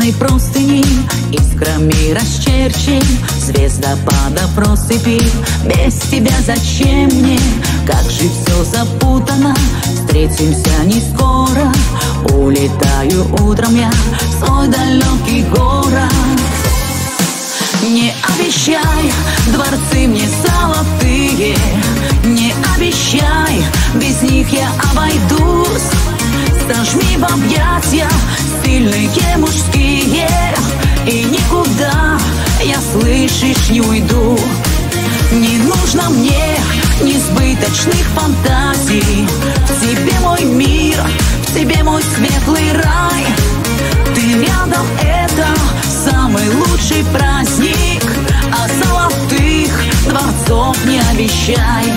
небесной простыни искрами расчерчен звездопадов россыпи. Без тебя зачем мне? Как же все запутано. Встретимся не скоро. Улетаю утром я в свой далекий город. Не обещай дворцы мне золотые, не обещай, без них я обойдусь. Сожми в объятия сильные мужские, и никуда я, слышишь, не уйду. Не нужно мне несбыточных фантазий. В тебе мой мир, в тебе мой светлый рай. Ты рядом, это самый лучший праздник. А золотых дворцов не обещай.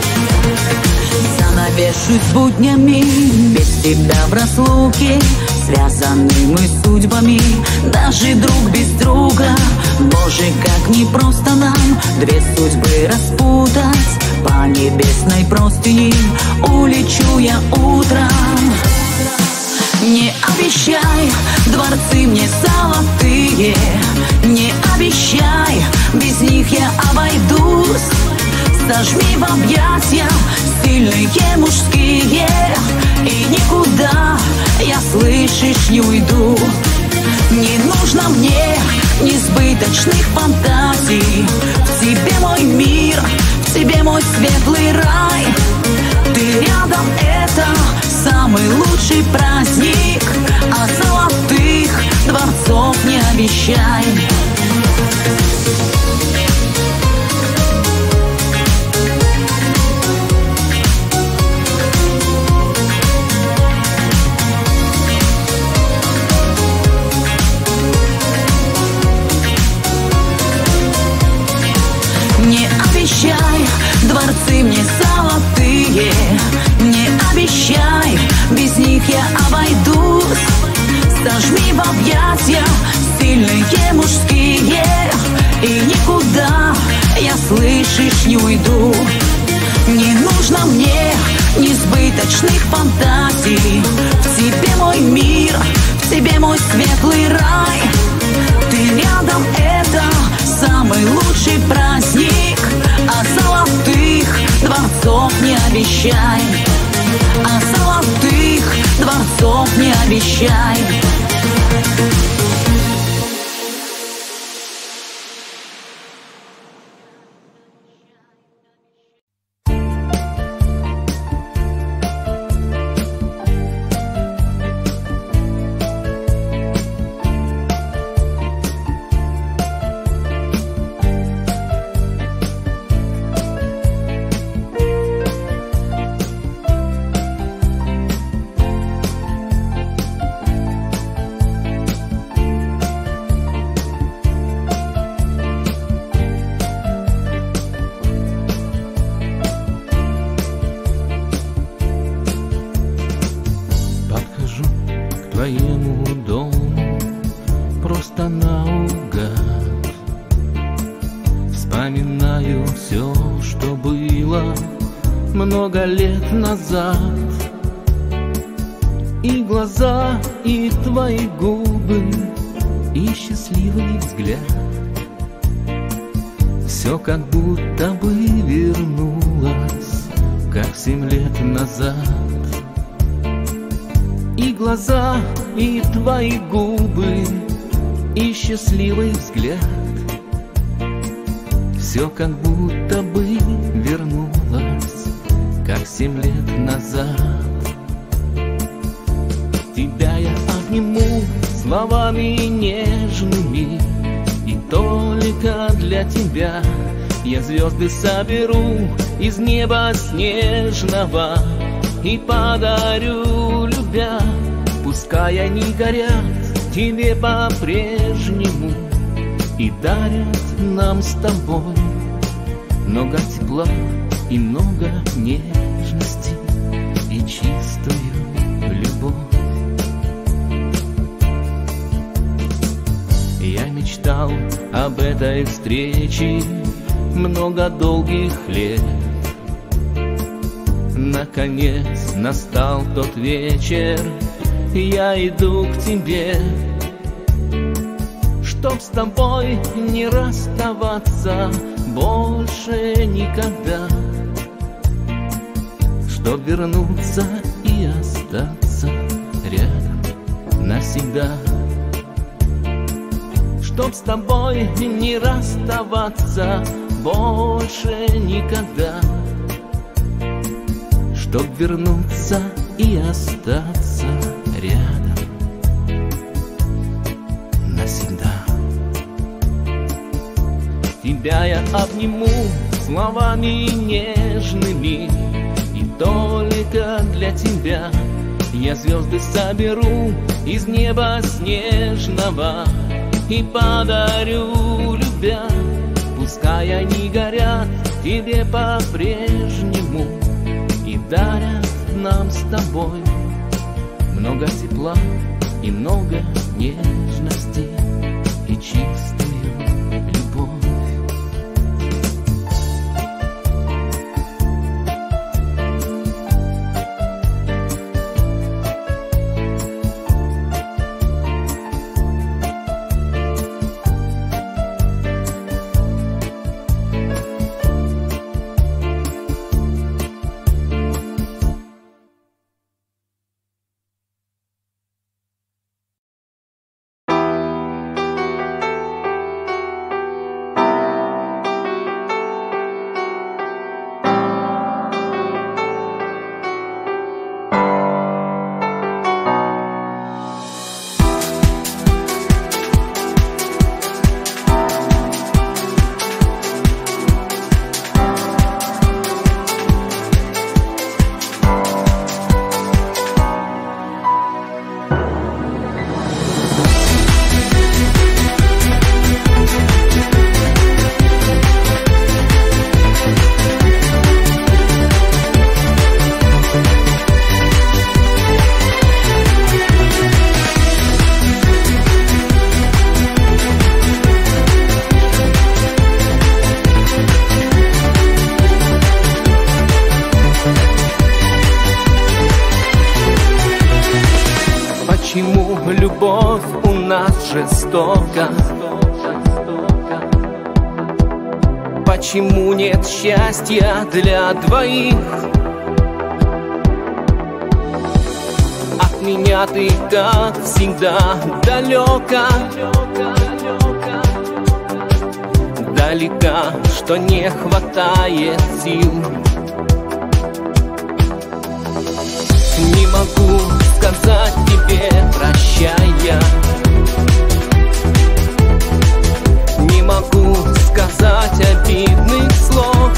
Занавешусь буднями, без тебя в разлуке. Связаны мы судьбами, даже друг без друга. Боже, как непросто нам две судьбы распутать. По небесной простыни улечу я утром. Не обещай дворцы мне золотые, не обещай, без них я обойдусь. Сожми в объятия сильные мужские, и никуда я, слышишь, не уйду. Не нужно мне несбыточных фантазий. В тебе мой мир, в тебе мой светлый рай. Ты рядом, это самый лучший праздник. А золотых дворцов не обещай. Не обещай дворцы мне золотые, не обещай, без них я обойдусь. Сожми в объятия сильные мужские, и никуда я, слышишь, не уйду. Не нужно мне несбыточных фантазий. В тебе мой мир, в тебе мой светлый рай. Ты рядом, это самый лучший праздник. А золотых дворцов не обещай. А золотых дворцов не обещай. Твоему дому просто наугад. Вспоминаю все, что было много лет назад. И глаза, и твои губы, и счастливый взгляд. Все как будто бы вернулось, как 7 лет назад. И глаза, и твои губы, и счастливый взгляд. Все как будто бы вернулось, как 7 лет назад. Тебя я обниму словами нежными, и только для тебя я звезды соберу из неба снежного и подарю, любя. Пускай они горят тебе по-прежнему и дарят нам с тобой много тепла и много нежности и чистую любовь. Я мечтал об этой встрече много долгих лет. Наконец настал тот вечер, я иду к тебе. Чтоб с тобой не расставаться больше никогда, чтоб вернуться и остаться рядом навсегда. Чтоб с тобой не расставаться больше никогда, чтоб вернуться и остаться рядом навсегда. Тебя я обниму словами нежными, и только для тебя я звезды соберу из неба снежного и подарю, любя. Пускай они горят тебе по-прежнему и дарят нам с тобой много тепла и много нежности и чистую любовь. Почему любовь у нас жестока? Почему нет счастья для двоих? От меня ты, как всегда, далека, далека, что не хватает сил. Не могу сказать тебе прощая, не могу сказать обидных слов.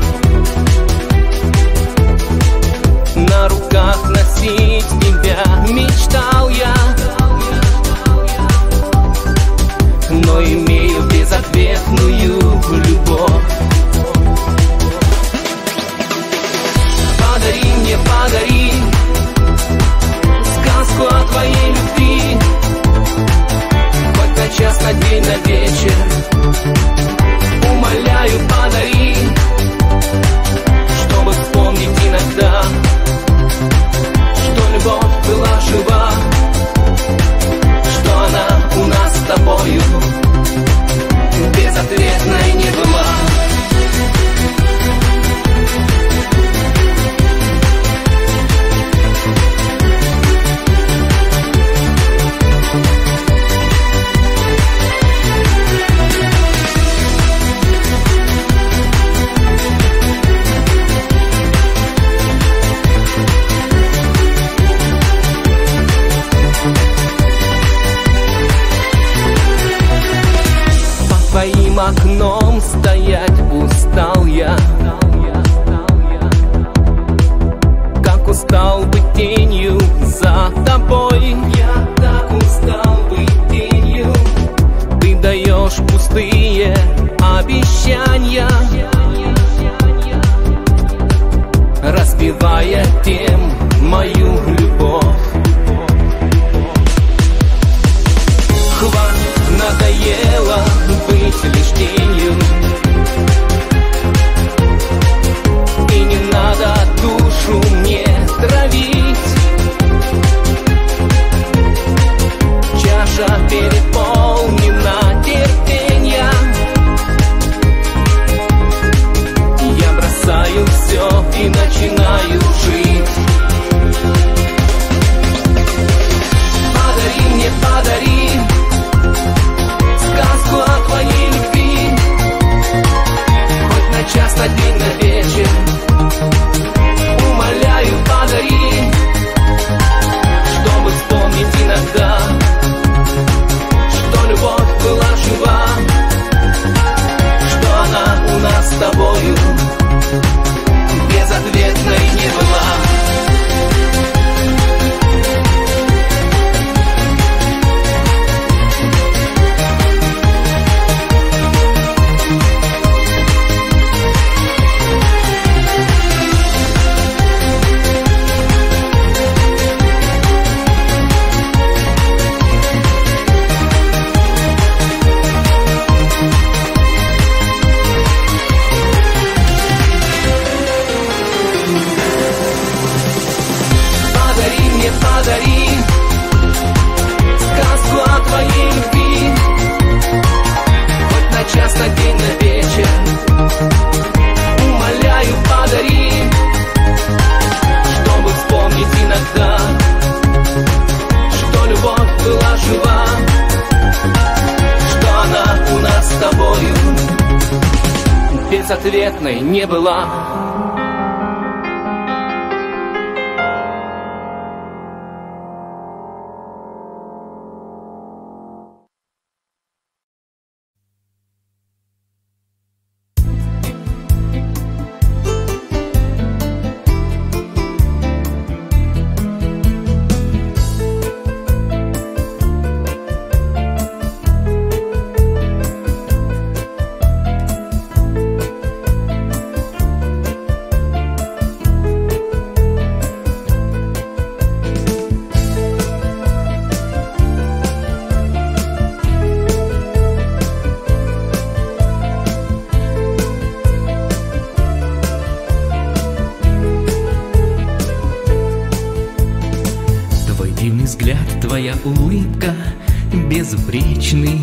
На руках носить тебя мечтал я, но имею безответную любовь. Подари мне, подари сказку о твоей любви, хоть на час, на день, на вечер. Умоляю, подари, чтобы вспомнить иногда, что любовь была жива, что она у нас с тобою безответной не была. Твоим окном стоять устал я, как устал быть тенью за тобой. Я так устал быть тенью. Ты даешь пустые обещания, разбивая тем мою любовь. Хватит, надоело быть лишь тенью, и не надо душу мне травить. Чаша переполнена безответной не была. Дивный взгляд, твоя улыбка безупречный,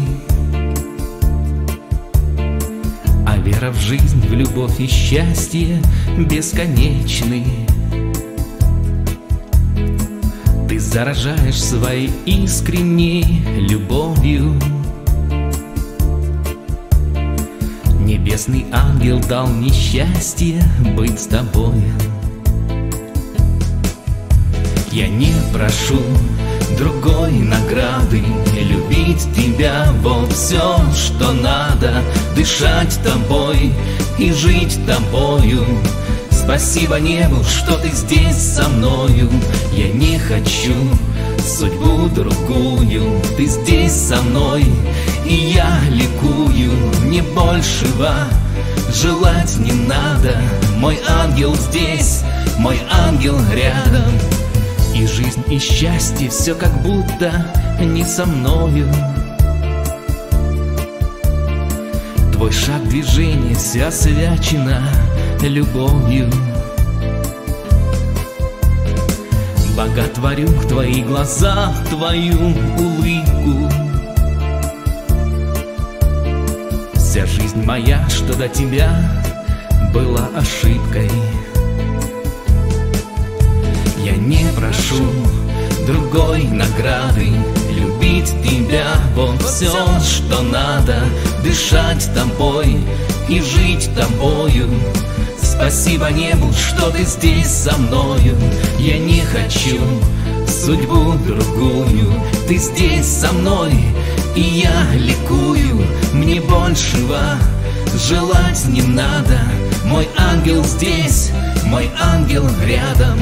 а вера в жизнь, в любовь и счастье бесконечны. Ты заражаешь своей искренней любовью. Небесный ангел дал мне счастье быть с тобой. Я не прошу другой награды, любить тебя — вот все, что надо. Дышать тобой и жить тобою. Спасибо небу, что ты здесь со мною. Я не хочу судьбу другую. Ты здесь со мной, и я ликую. Мне большего желать не надо. Мой ангел здесь, мой ангел рядом. И жизнь, и счастье, все как будто не со мною. Твой шаг, движение, вся освячена любовью. Боготворю в твои глаза, в твою улыбку. Вся жизнь моя, что до тебя была ошибкой. Я не прошу другой награды, любить тебя — вот все, что надо. Дышать тобой и жить тобою. Спасибо небу, что ты здесь со мною. Я не хочу судьбу другую. Ты здесь со мной, и я ликую. Мне большего желать не надо. Мой ангел здесь, мой ангел рядом.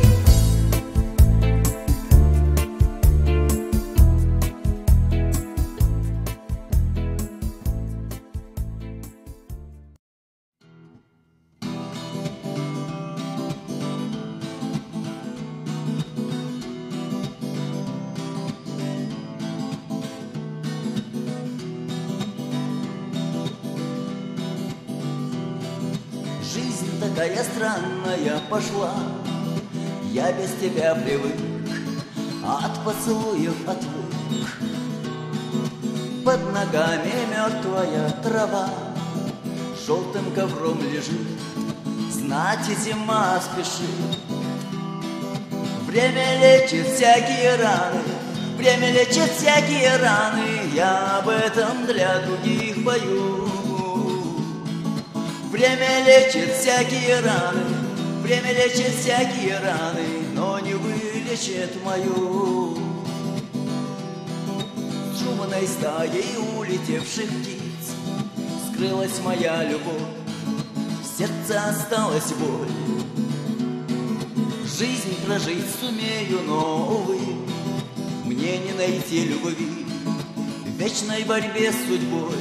Жизнь такая странная пошла, я без тебя привык, от поцелуев отвык. Под ногами мертвая трава желтым ковром лежит, знать и зима спешит. Время лечит всякие раны, время лечит всякие раны, я об этом для других пою. Время лечит всякие раны, время лечит всякие раны, но не вылечит мою. С шумной стаей улетевших птиц скрылась моя любовь, в сердце осталась боль. Жизнь прожить сумею, но, увы, мне не найти любви в вечной борьбе с судьбой.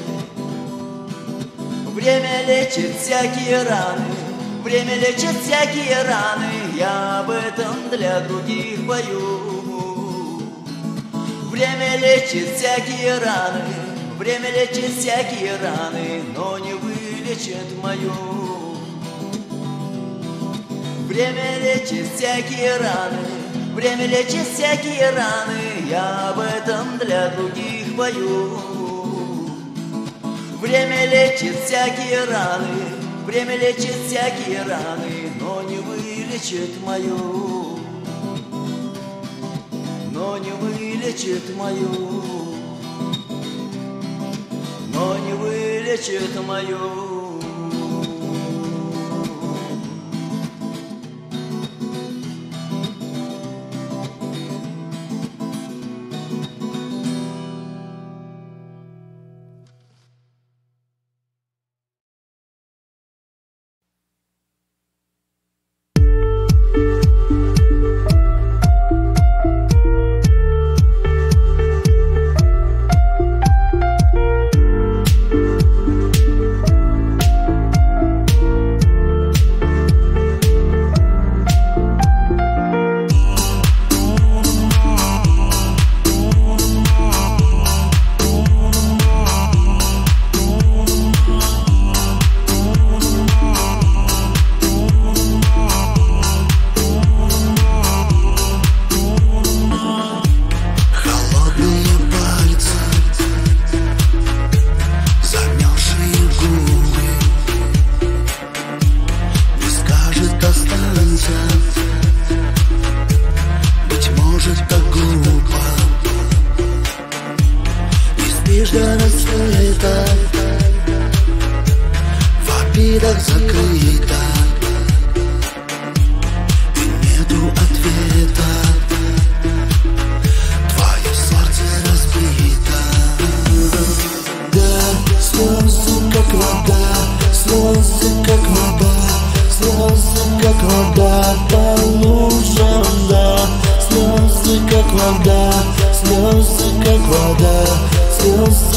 Время лечит всякие раны, время лечит всякие раны, я об этом для других пою. Время лечит всякие раны, время лечит всякие раны, но не вылечит мою. Время лечит всякие раны, время лечит всякие раны, я об этом для других пою. Время лечит всякие раны, время лечит всякие раны, но не вылечит мою, но не вылечит мою, но не вылечит мою.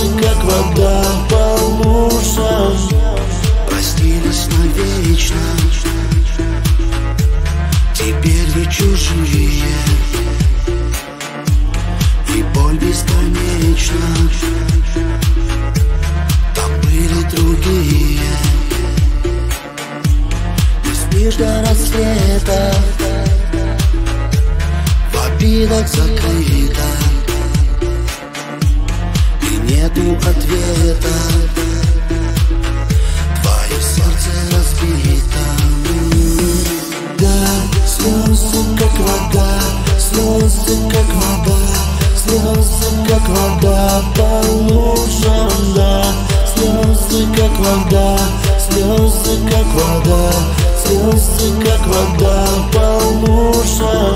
слезы, как вода по лужам. Простились навечно, теперь вы чужие, и боль бесконечна. Там были другие. Ты спишь до рассвета, в обидах закрыто, и нету ответа. Твое сердце разбито. Да, слезы как вода, слезы как вода, слезы как вода по лужам. Да, слезы как вода, слезы как вода, слезы как вода по лужам.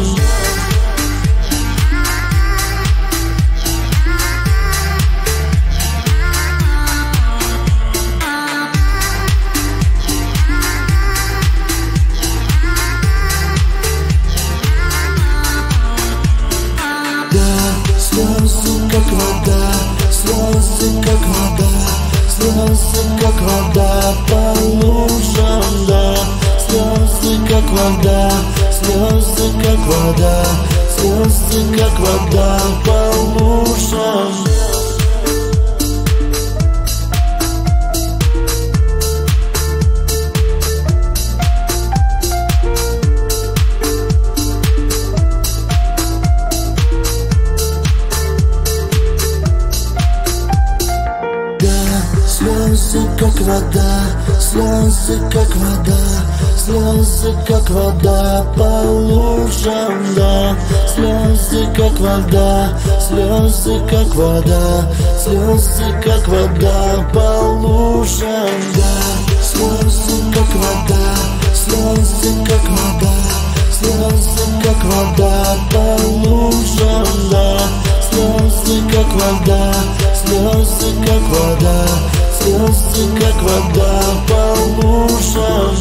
Слезы как вода, слезы как вода, слезы как вода по лужам. Да, слезы как вода, слезы как вода, слезы как вода по лужам. Слезы как вода, слезы как вода, слезы как вода по лужам. Да, слезы как вода, слезы как вода, слезы как вода по лужам. Да, слезы как вода, слезы как вода, слезы как вода по лужам. Да, слезы как вода, слезы как вода, слезы как вода по лужам.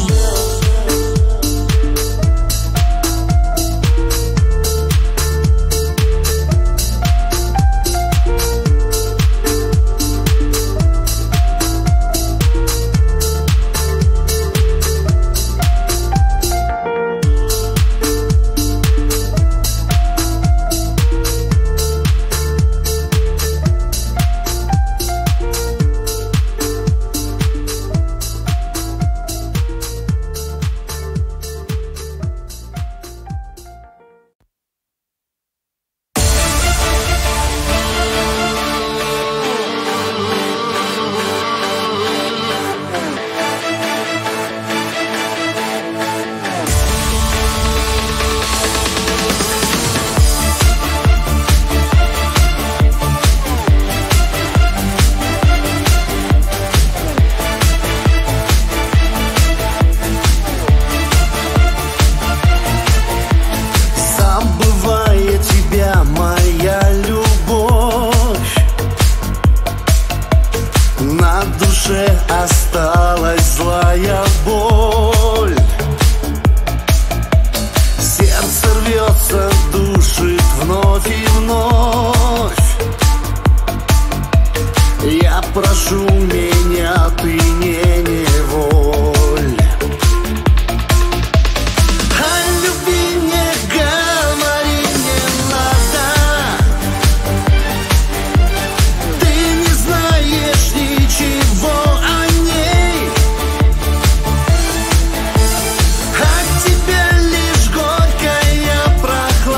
Осталась злая боль, сердце рвется, душит вновь и вновь. Я прошу меня, ты не неволь. О любви не говори, не надо. Ты не знаешь ничего о ней. От тебя лишь горькая прохлада.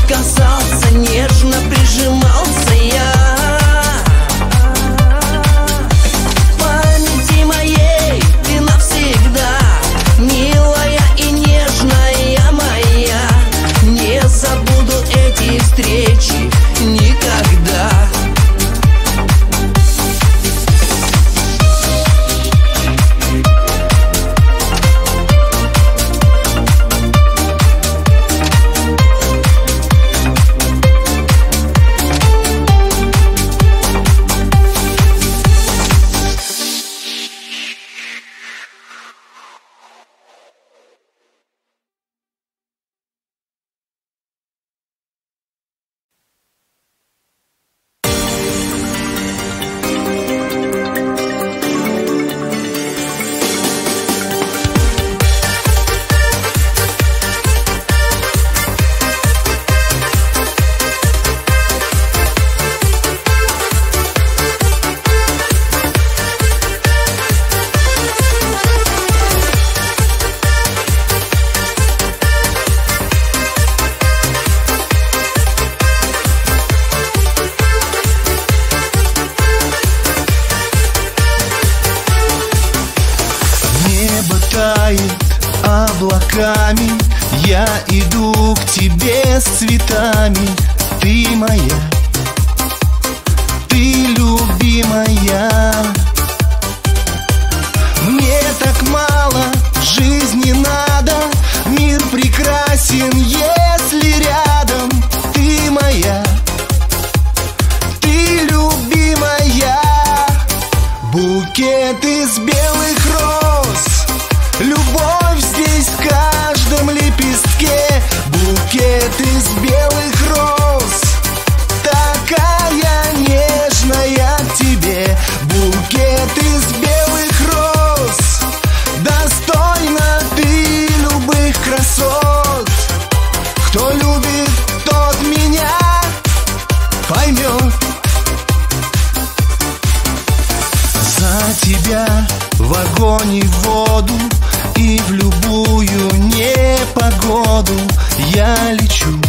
касался, нежно прижимался я. В памяти моей ты навсегда, милая и нежная моя. Не забуду эти встречи никогда. Облаками я иду к тебе с цветами. Ты моя, ты любимая. Мне так мало в жизни надо. Мир прекрасен, если рядом. Ты моя, ты любимая. Букет из белых роз, любовь здесь в каждом лепестке. Букет из белых роз, такая нежная к тебе. Букет из белых роз, достойна ты любых красот. Кто любит, тот меня поймет. За тебя в огонь и в воду, и в любую непогоду я лечу,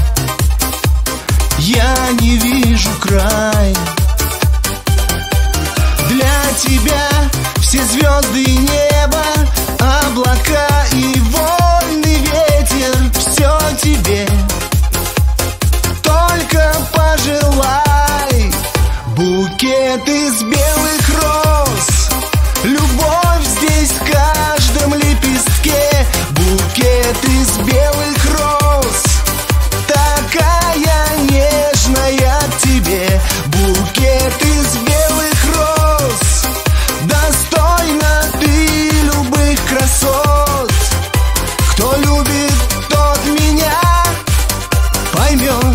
я не вижу края. Для тебя все звезды и небо, облака и вольный ветер. Все тебе, только пожелай. Букет из белых роз, любовь здесь в каждом лепестке. Букет из белых роз, такая нежная к тебе. Букет из белых роз, достойна ты любых красот. Кто любит, тот меня поймет.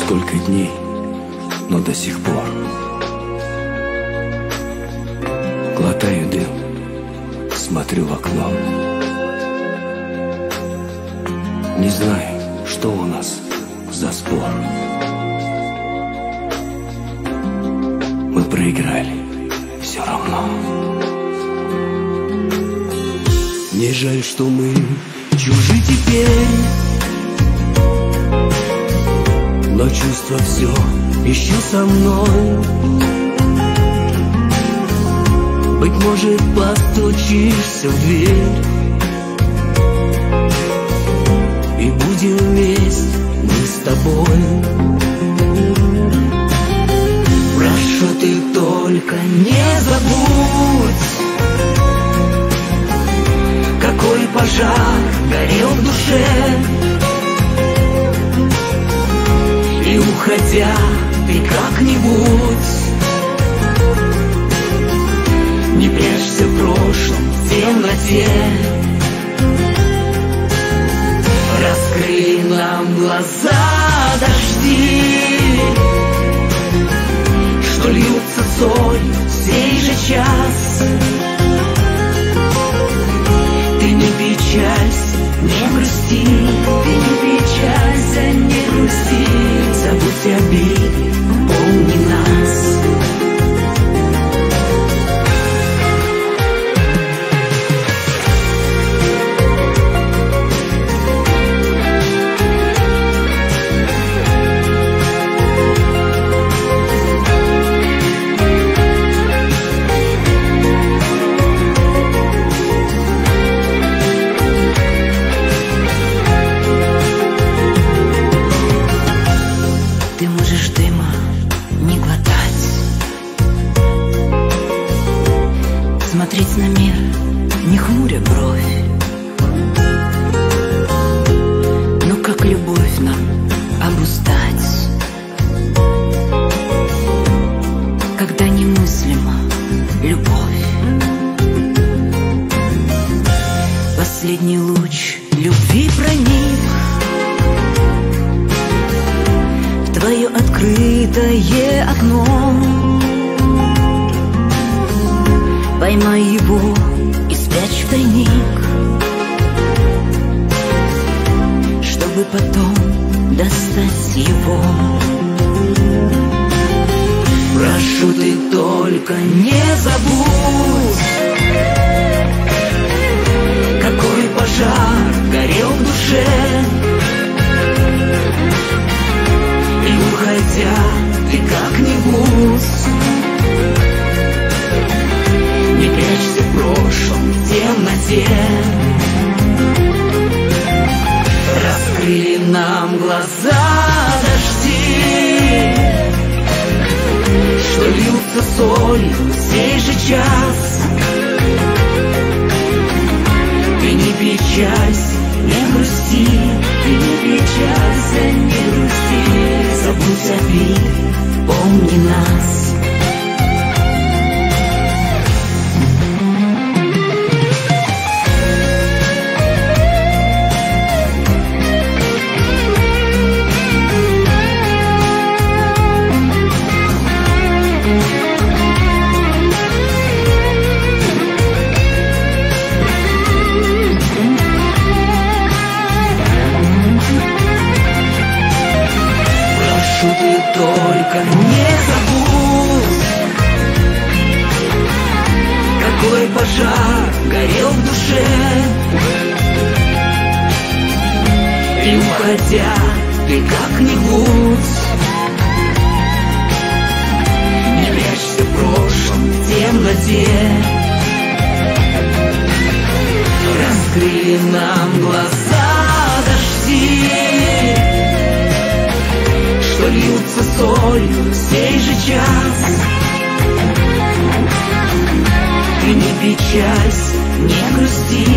Сколько дней, но до сих пор глотаю дым, смотрю в окно. Не знаю, что у нас за спор. Мы проиграли все равно. Мне жаль, что мы чужи теперь, но чувство все еще со мной. Быть может, постучишься в дверь, и будем вместе мы с тобой. Прошу, ты только не забудь, какой пожар горел в душе. И уходя, ты как-нибудь не прячься в прошлом, в темноте. Раскрыли нам глаза дожди, что льются солью в сей же час. Ты не печалься, не грусти, ты не печалься, не грусти. Забудь обиды, помни нас. Смотреть на мир, не хмуря бровь. Но как любовь нам обуздать, когда немыслима любовь? Последний луч любви проник в твое открытое окно. Поймай его и спрячь в тайник, чтобы потом достать его. Прошу, ты только не забудь, какой пожар горел в душе. И уходя, ты как-нибудь не прячься в прошлом, в темноте. Раскрыли нам глаза дожди, что льются солью в сей же час. Ты не печалься, не грусти, ты не печалься, не грусти. Забудь обиды, помни нас. Только не забудь, какой пожар горел в душе. И уходя, ты как-нибудь не прячься в прошлом, в темноте. Раскрыли нам глаза дожди, что льются солью в сей же час. Ты не печалься, не грусти,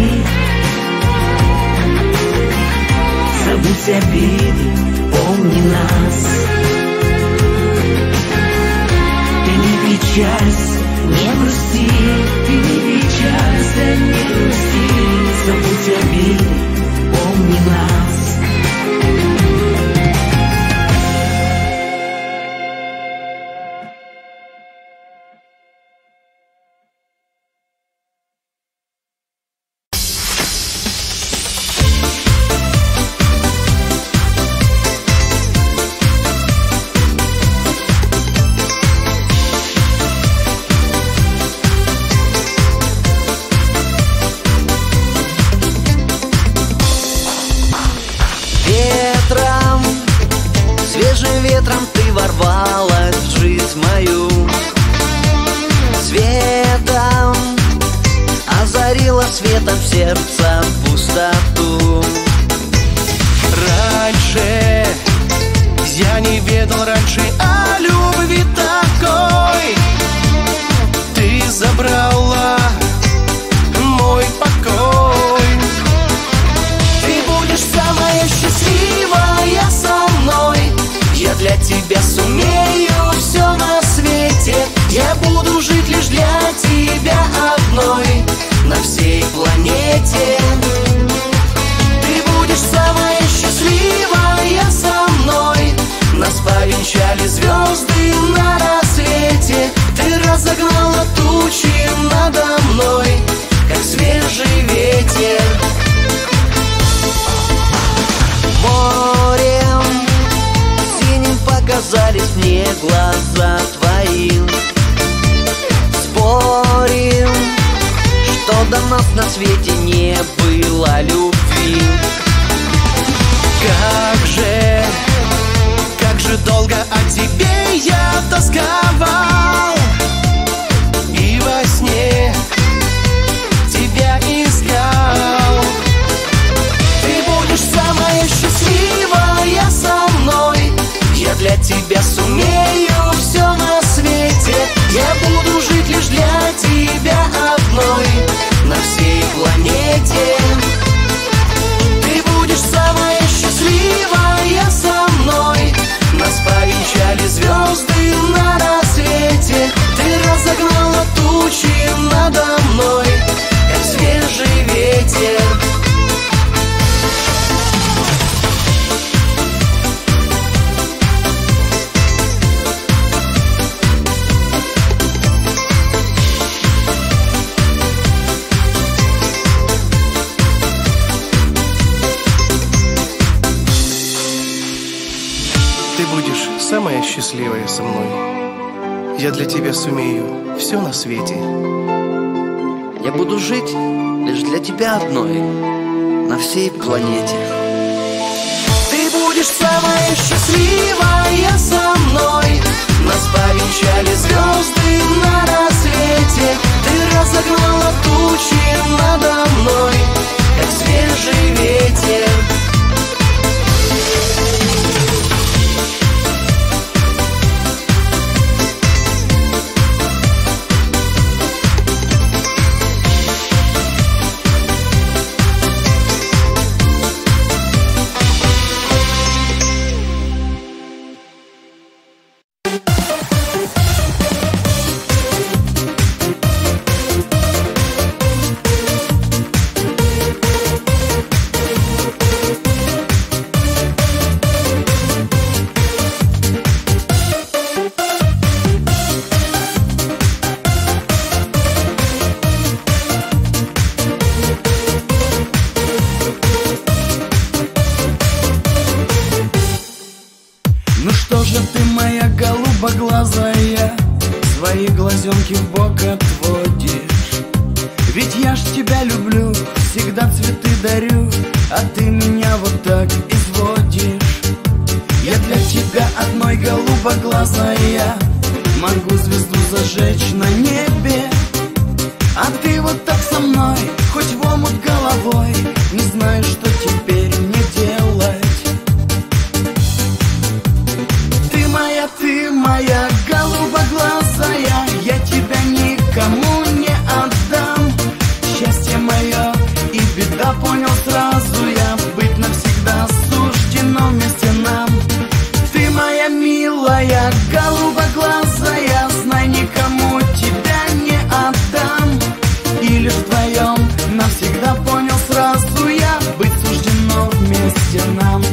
забудь обиды, помни нас. Ты не печалься, не грусти, ты не печалься, не грусти, забудь обиды, помни нас. ворвалась в жизнь мою, светом озарила светом сердца пустоту. Раньше я не ведал раньше о любви такой. Ты забрала мой покой. Ты будешь самая счастливая со мной. Я для тебя сумею все на свете. Я буду жить лишь для тебя одной на всей планете. Ты будешь самая счастливая со мной. Нас повенчали звезды на рассвете. Ты разогнала тучи надо мной, как свежий ветер. Морем синим показались мне глаза твои. Спорим, что до нас на свете не было любви. Как же долго о тебе я тосковал, и во сне тебя искал. Ты будешь самая счастливая со мной. Я для тебя сумею все на свете. Я буду жить лишь для тебя одной на всей планете. Ты будешь самая счастливая со мной. Нас повенчали звезды на рассвете. Ты разогнала тучи надо мной, как свежий ветер. Ты будешь самая счастливая со мной. Я для тебя сумею все на свете. Я буду жить лишь для тебя одной на всей планете. Ты будешь самая счастливая со мной. Нас повенчали звезды на рассвете. Ты разогнала тучи надо мной, как свежий ветер. голубоглазая, свои глазенки в бок отводишь. Ведь я ж тебя люблю, всегда цветы дарю, а ты меня вот так изводишь. Я для тебя одной голубоглазая, могу звезду зажечь на небе. А ты вот так со мной, хоть в омут головой, не знаю, что теперь мне делать. Ты моя голубоглазая, я тебя никому не отдам. Счастье мое и беда, понял сразу я, быть навсегда суждено вместе нам. Ты моя милая голубоглазая, знай, никому тебя не отдам. И лишь вдвоем навсегда, понял сразу я, быть суждено вместе нам.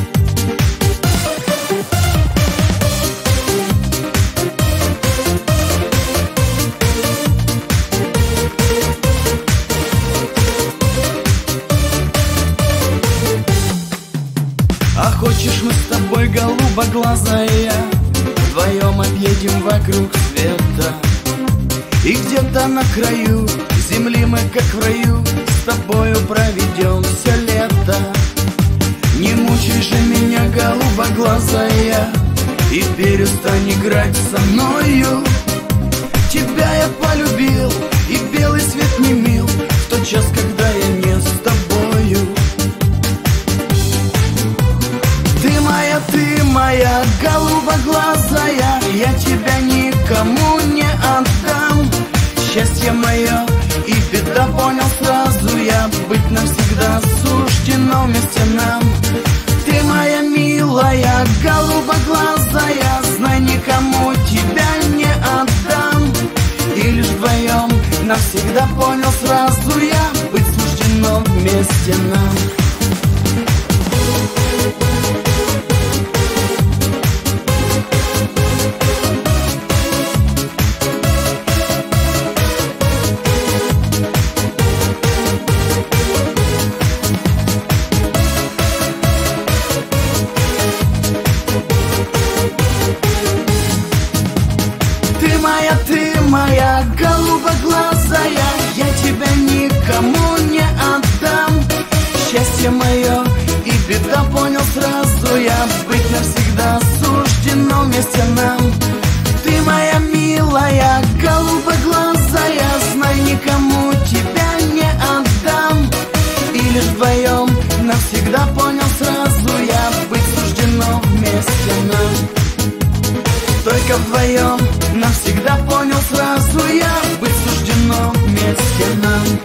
А хочешь, мы с тобой, голубоглазая, вдвоем объедем вокруг света. И где-то на краю земли мы, как в раю, с тобою проведем все лето. Не мучай же меня, голубоглазая, и перестань играть со мною. Тебя я полюбил, и белый свет не мил в тот час, когда я не с тобою. Ты моя голубоглазая, я тебя никому не отдам. Счастье мое и беда, понял сразу я, быть навсегда суждено вместе нам. Ты моя милая голубоглазая, знай, никому тебя не отдам. И лишь вдвоем навсегда, понял сразу я, быть суждено вместе нам. Ты моя голубоглазая, я тебя никому не отдам. Счастье мое и беда, понял сразу я, быть навсегда суждено вместе нам. Ты моя милая голубоглазая, знай, никому тебя не отдам. И лишь вдвоем навсегда, понял сразу я, быть суждено вместе нам. Только вдвоем навсегда, понял сразу я, быть суждено вместе нам.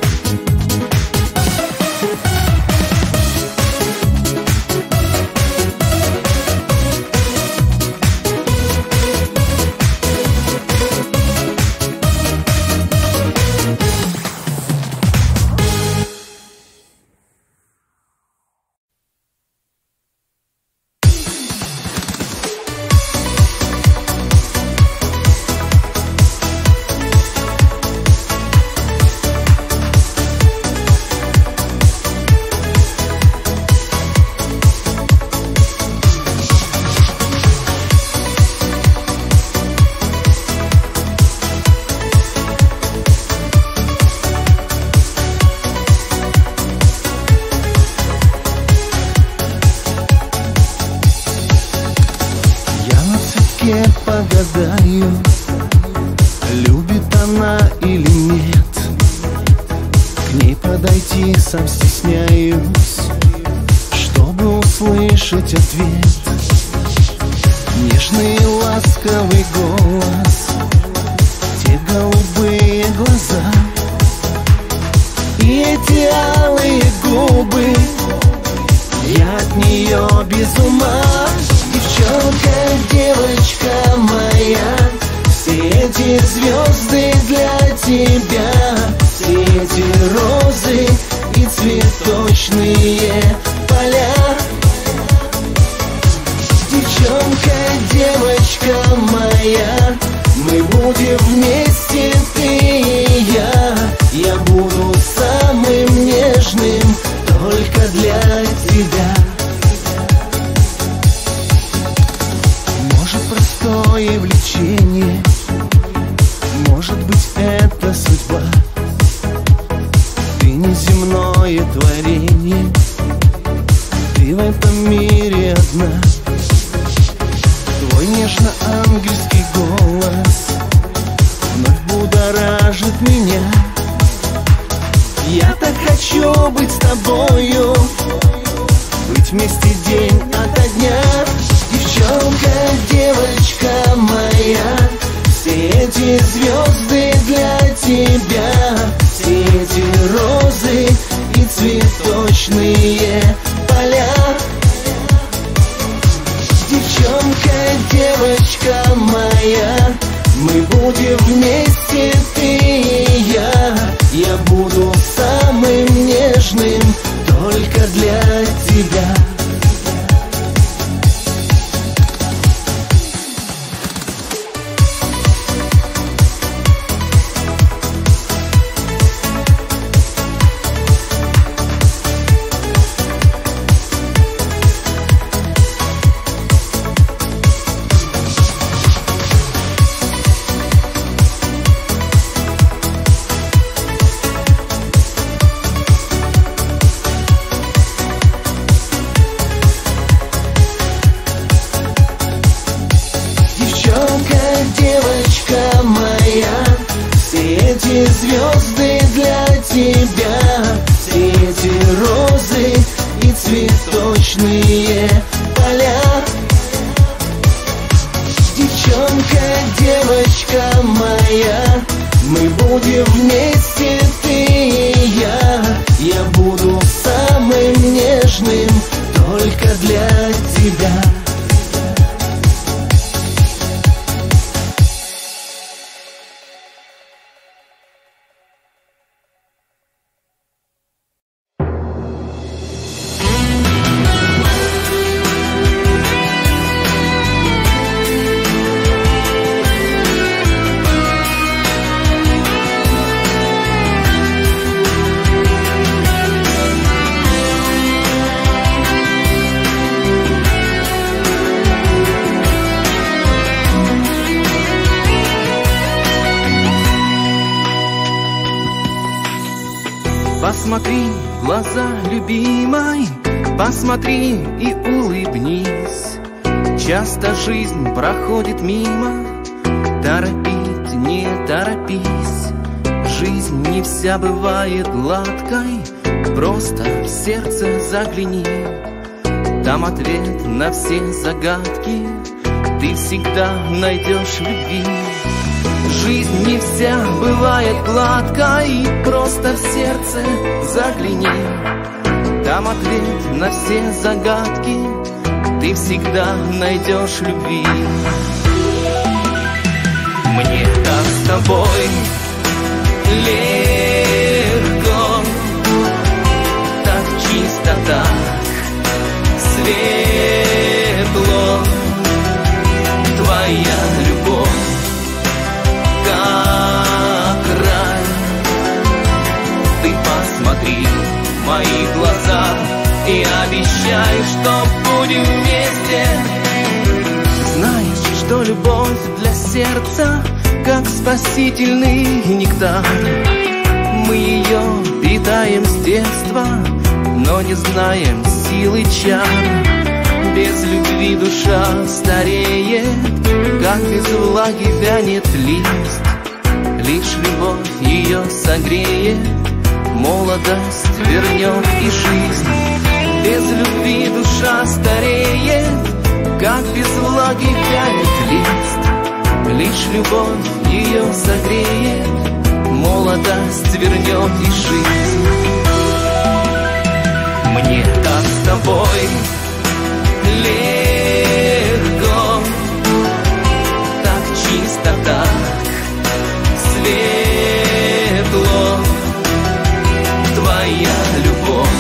Погадаю, любит она или нет. К ней подойти сам стесняюсь, чтобы услышать ответ. Нежный и ласковый голос, те голубые глаза и эти алые губы. Я от нее без ума. Девчонка, девочка моя, все эти звезды для тебя, все эти розы и цветочные поля. Девчонка, девочка моя, мы будем вместе, ты и я. Я буду самым нежным только для тебя. Простое влечение, может быть, это судьба. Ты неземное творение, ты в этом мире одна. Твой нежно-ангельский голос вновь будоражит меня. Я так хочу быть с тобою, быть вместе день ото дня. Девчонка, девочка моя, все эти звезды для тебя, все эти розы и цветочные поля. Девчонка, девочка моя, мы будем вместе, ты и я. Я буду самым нежным только для тебя. девочка моя, все эти звезды для тебя, все эти розы и цветочные поля. Девчонка, девочка моя, мы будем вместе, ты и я. Я буду самым нежным только для тебя. Посмотри в глаза любимой, посмотри и улыбнись. Часто жизнь проходит мимо, торопить не торопись. Жизнь не вся бывает гладкой, просто в сердце загляни. Там ответ на все загадки, ты всегда найдешь в любви. Жизнь не вся бывает гладкой, просто в сердце загляни. Там ответ на все загадки, ты всегда найдешь в любви. Мне так с тобой легко, так чисто, так светло. Твоя любовь как рай. Ты посмотри в мои глаза и обещай, что будем вместе. Знаешь, что любовь для сердца как спасительный нектар. Мы ее питаем с детства, но не знаем силы чар. Без любви душа стареет, как без влаги вянет лист. Лишь любовь ее согреет, молодость вернет и жизнь. Без любви душа стареет, как без влаги вянет лист. Лишь любовь ее согреет, молодость вернет и жизнь. Мне так с тобой легко, так чисто, так светло. Твоя любовь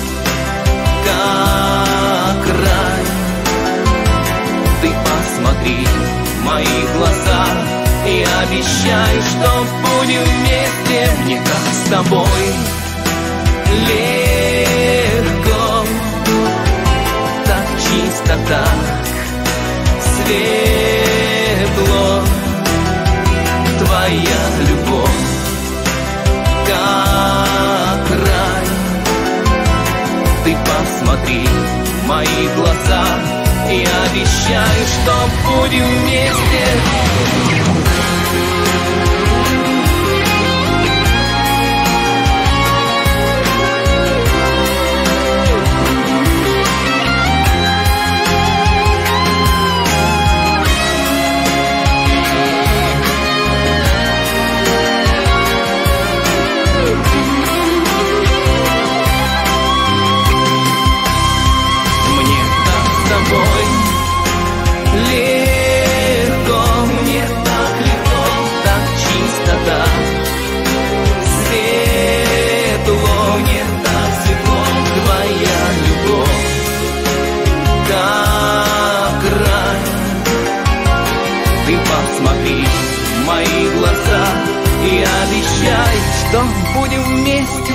как рай. Ты посмотри в мои глаза и обещай, что будем вместе. Мне как с тобой легко, так чисто, так светло. Твоя любовь как рай. Ты посмотри в мои глаза и обещай, что будем вместе. Легко, мне так легко, так чисто, так светло, мне так светло. Твоя любовь как рай. Ты посмотри в мои глаза и обещай, что будем вместе.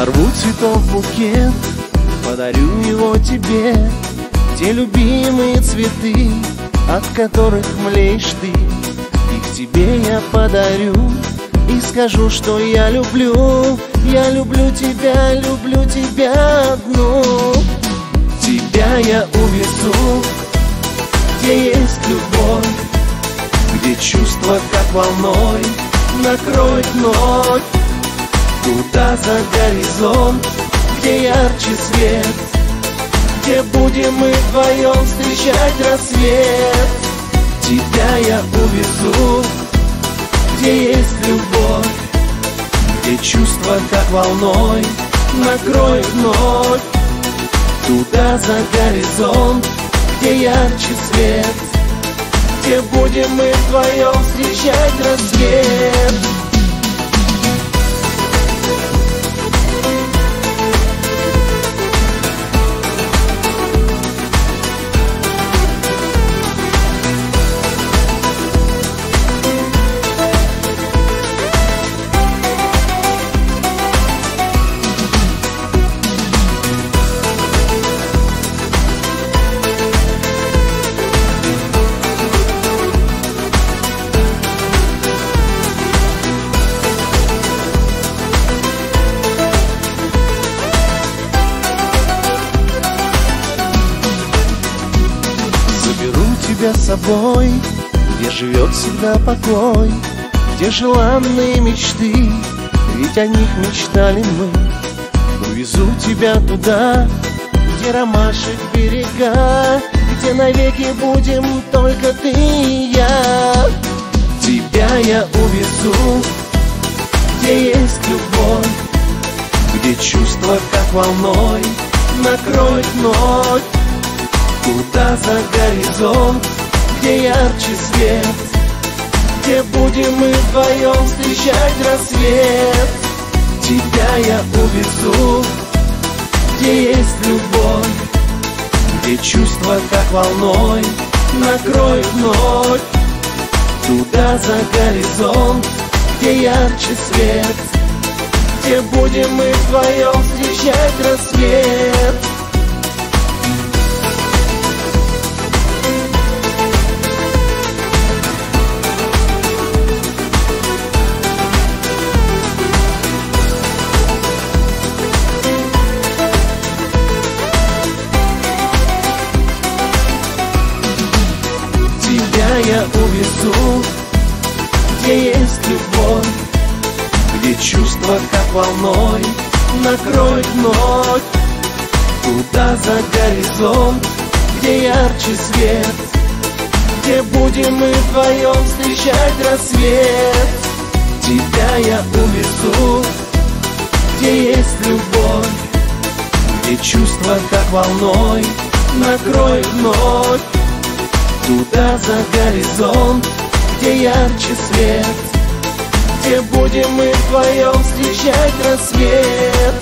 Нарву цветов букет, подарю его тебе. Те любимые цветы, от которых млеешь ты, их тебе я подарю и скажу, что я люблю. Я люблю тебя одну. Тебя я увезу, где есть любовь, где чувства как волной накроет вновь. Туда за горизонт, где ярче свет, где будем мы вдвоем встречать рассвет. Тебя я увезу, где есть любовь, где чувства как волной накроет вновь. Туда за горизонт, где ярче свет, где будем мы вдвоем встречать рассвет. С собой, где живет всегда покой, где желанные мечты, ведь о них мечтали мы. Увезу тебя туда, где ромашек берега, где навеки будем только ты и я. Тебя я увезу, где есть любовь, где чувства как волной накроет вновь. Туда за горизонт, где ярче свет, где будем мы вдвоем встречать рассвет. Тебя я увезу, где есть любовь, где чувства как волной накроет вновь. Туда за горизонт, где ярче свет, где будем мы вдвоем встречать рассвет. Я увезу, где есть любовь, где чувства как волной накроет вновь. Туда за горизонт, где ярче свет, где будем мы вдвоем встречать рассвет. Тебя я увезу, где есть любовь, где чувства как волной накроет вновь. Туда за горизонт, где ярче свет, где будем мы вдвоем встречать рассвет.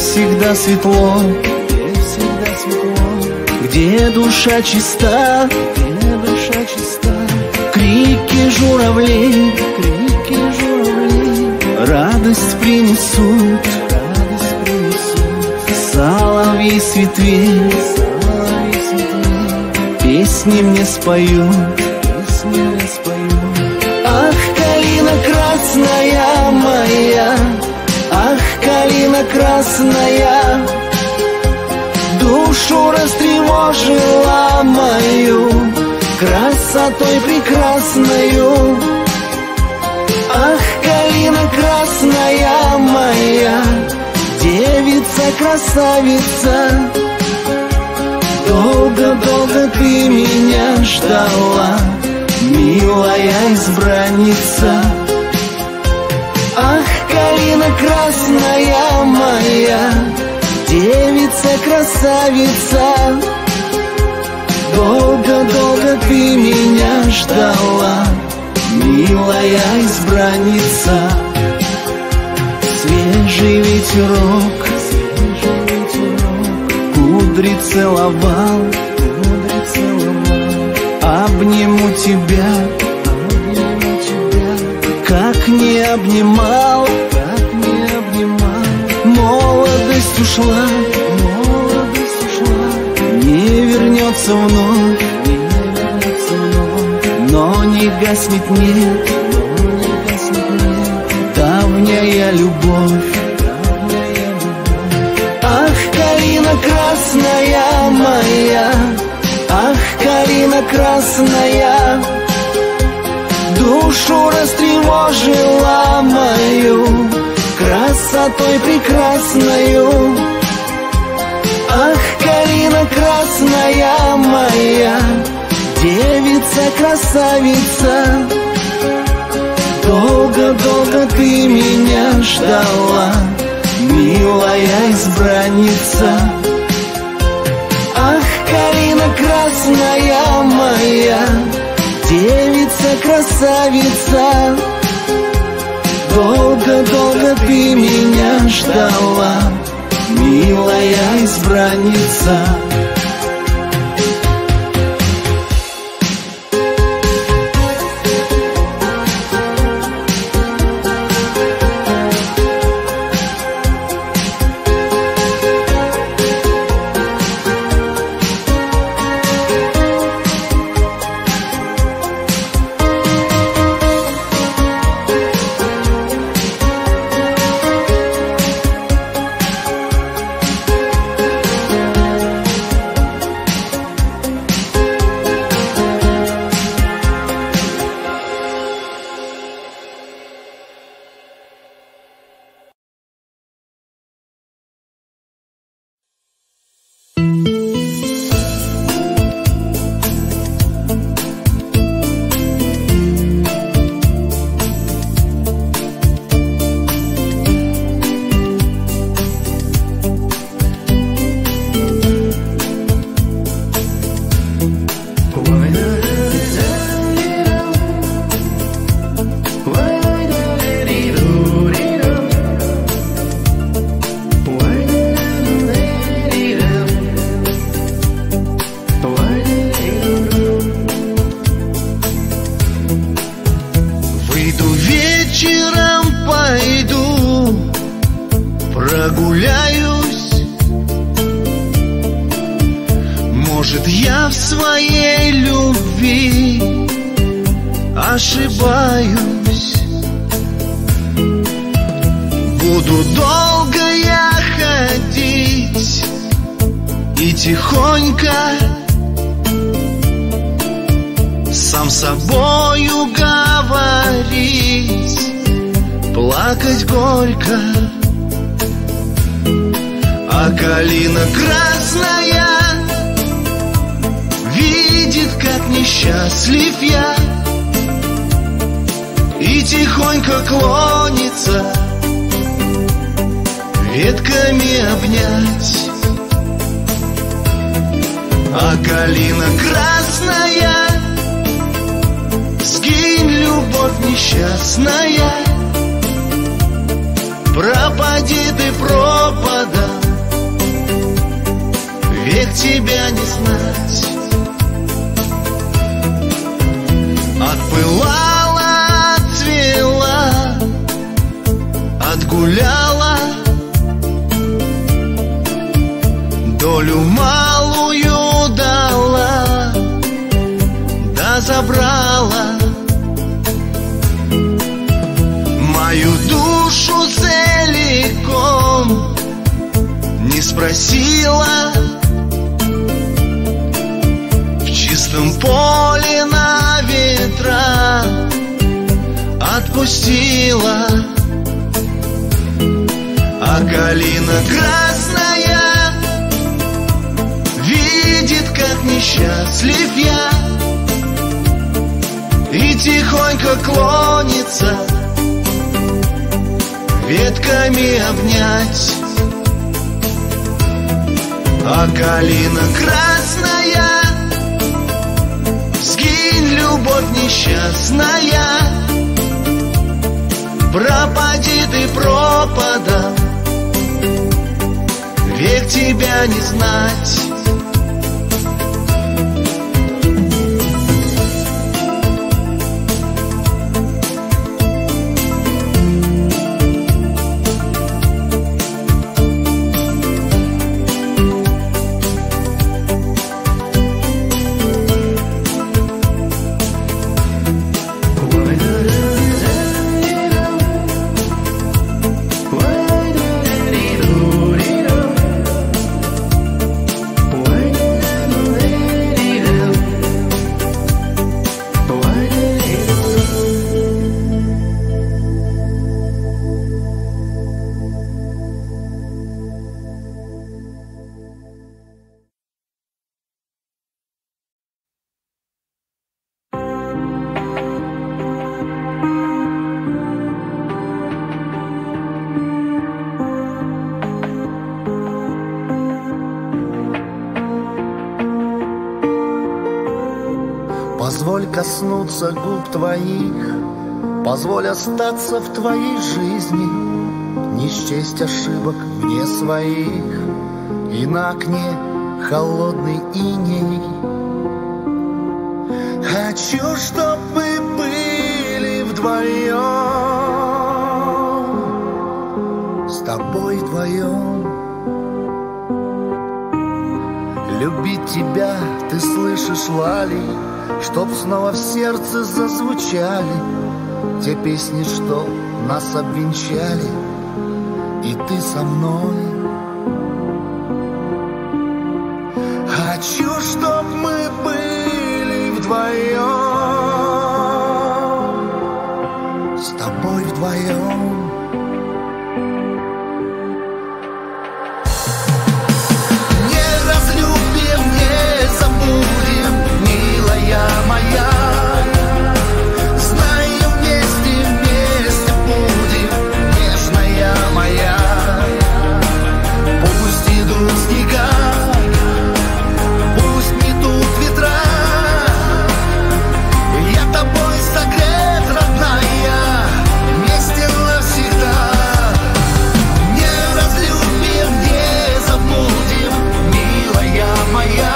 всегда светло, где душа чиста, крики журавлей радость принесут, соловьи с ветвей песни мне споют. Ах, калина красная моя, ах, калина красная, душу растревожила мою красотой прекрасною. Ах, калина красная моя, девица-красавица, долго-долго ты меня ждала, милая избранница. Ах, калина красная моя, девица-красавица, долго-долго ты меня ждала, милая избранница. Свежий ветерок кудри целовал, обниму тебя, как не обнимал. Молодость ушла, не вернется вновь, но не гаснет, нет, давняя любовь. Ах, калина красная моя, ах, калина красная, душу растревожила мою красотой прекрасною. Ах, калина красная моя, девица-красавица, долго-долго ты меня ждала, милая избранница. Ах, калина красная моя, девица-красавица, долго-долго ты меня ждала, милая избранница. прогуляюсь. Может, я в своей любви ошибаюсь. Буду долго я ходить и тихонько сам собою говорить, плакать горько. А калина красная видит, как несчастлив я, и тихонько клонится ветками обнять. А калина красная, сгинь, любовь несчастная, пропади ты пропадом век тебя не знать. Отпылала, отцвела, отгуляла, долю малую дала, да забрала мою душу целиком, не спросила. В чистом поле на ветра отпустила. А калина красная видит, как несчастлив я, и тихонько клонится ветками обнять. А калина красная, сгинь, любовь несчастная, пропади ты пропадом, век тебя не знать. Позволь коснуться губ твоих, позволь остаться в твоей жизни, не счесть ошибок мне своих, и на окне холодный иней. Хочу, чтоб мы были вдвоем, с тобой вдвоем. Любить тебя, ты слышишь, Лали, чтоб снова в сердце зазвучали те песни, что нас обвенчали, и ты со мной. Хочу, чтоб мы были вдвоем, с тобой вдвоем. Моя, знаю, вместе будем, нежная моя. Пусть идут снега, пусть метут ветра, я тобой согрет, родная, вместе навсегда. Не разлюбим, не забудем, милая моя.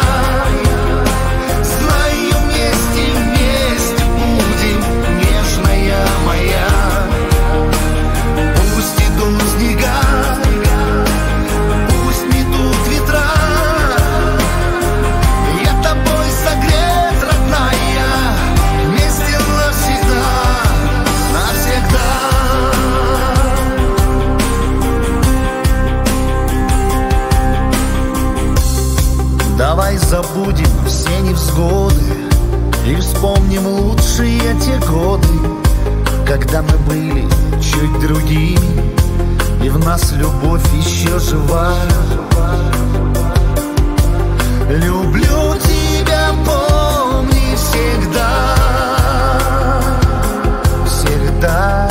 Давай забудем все невзгоды и вспомним лучшие те годы, когда мы были чуть другими, и в нас любовь еще жива. Люблю тебя, помни всегда, всегда.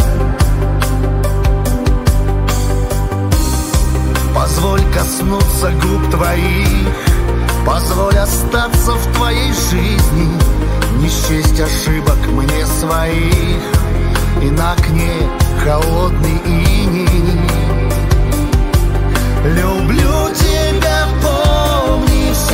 Позволь коснуться губ твоих, позволь остаться в твоей жизни, не счесть ошибок мне своих, и на окне холодный иней. Люблю тебя, помни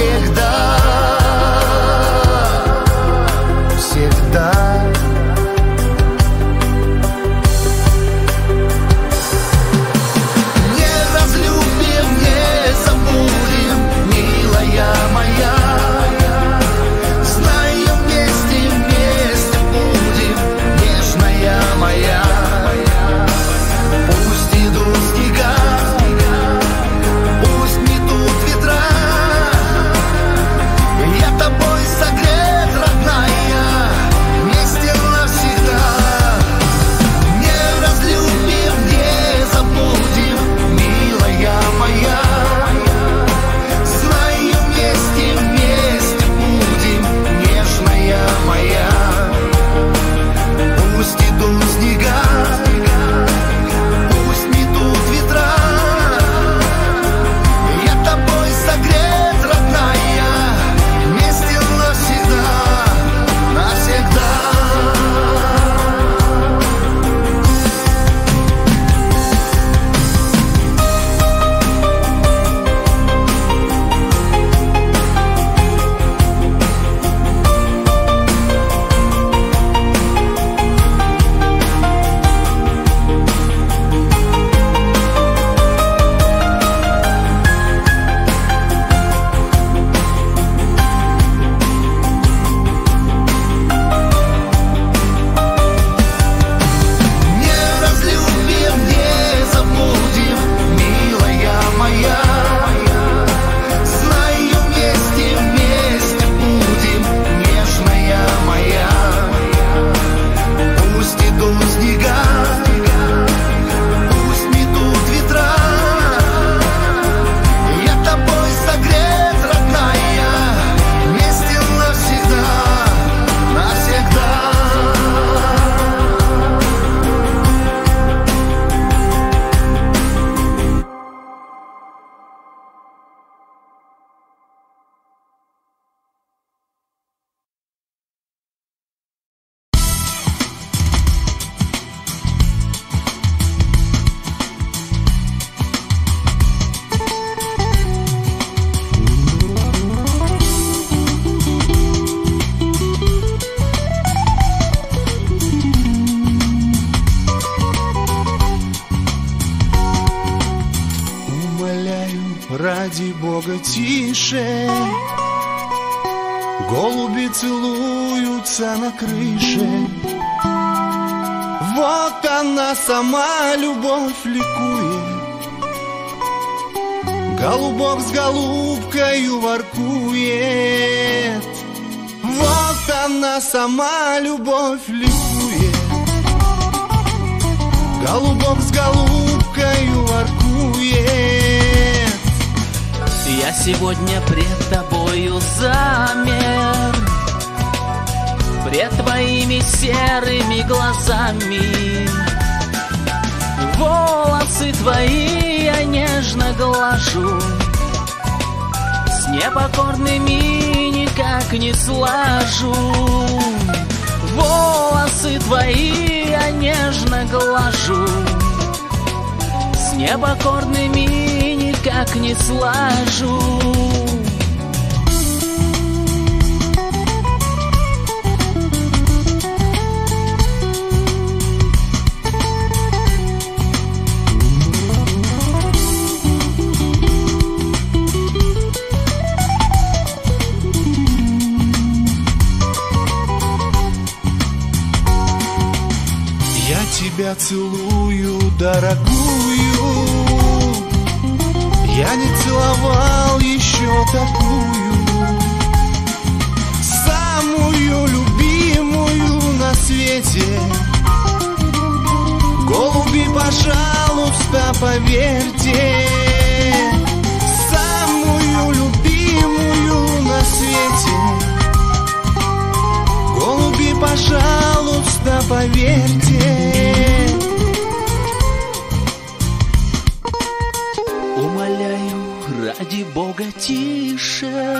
ради Бога, тише. Голуби целуются на крыше. Вот она сама, любовь ликует. Голубок с голубкою воркует. Вот она сама, любовь ликует. Голубок с голубкою воркует. Я сегодня пред тобою замер, пред твоими серыми глазами. Волосы твои я нежно глажу, с непокорными никак не слажу. Волосы твои я нежно глажу, с непокорными никак не слажу. Тебя целую, дорогую. Я не целовал еще такую, самую любимую на свете. Голуби, пожалуйста, поверьте, самую любимую на свете. Голуби, пожалуйста, поверьте. Умоляю, ради Бога, тише.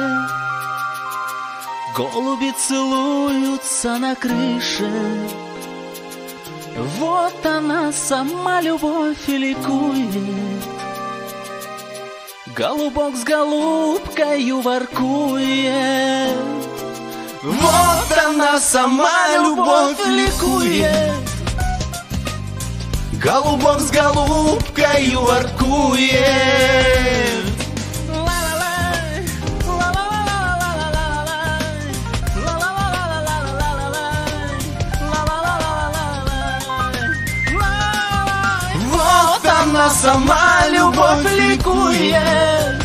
Голуби целуются на крыше. Вот она сама, любовь ликует. Голубок с голубкою воркует. Вот она сама, любовь ликует. Голубок с голубкою воркует. Вот она сама, любовь ликует.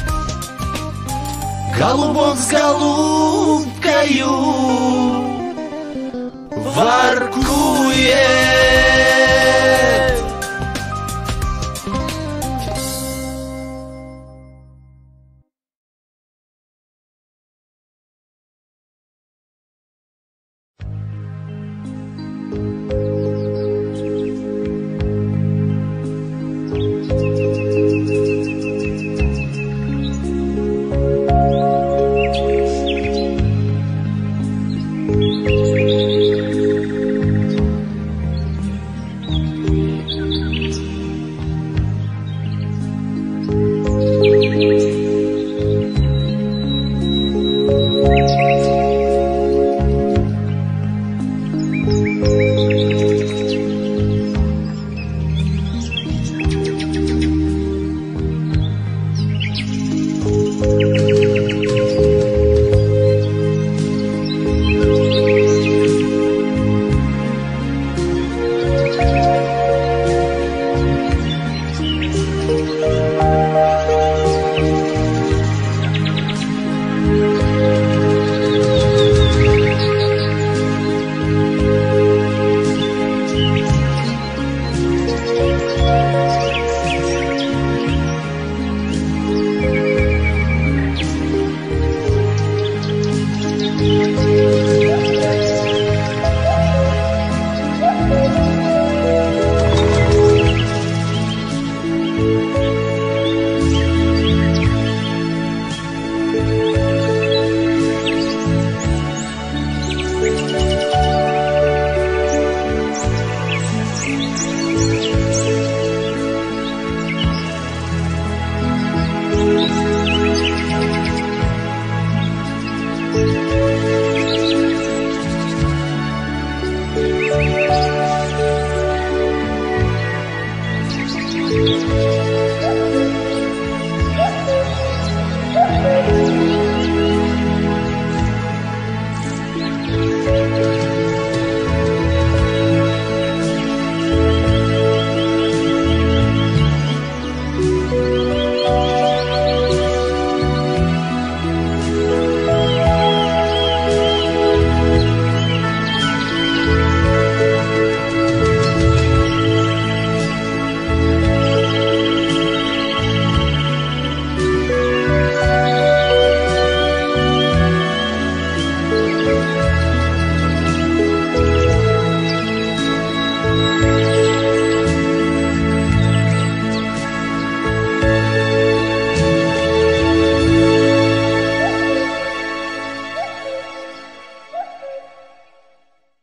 Голубок с голубкою воркует.